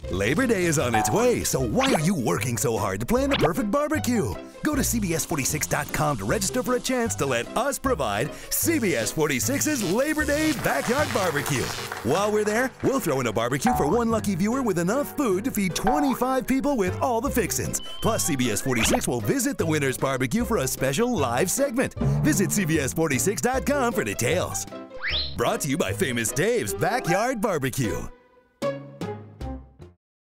Labor Day is on its way, so why are you working so hard to plan the perfect barbecue? Go to CBS46.com to register for a chance to let us provide CBS 46's Labor Day Backyard BBQ. While we're there, we'll throw in a barbecue for one lucky viewer with enough food to feed 25 people with all the fixins. Plus, CBS 46 will visit the winner's barbecue for a special live segment. Visit CBS46.com for details. Brought to you by Famous Dave's Backyard BBQ.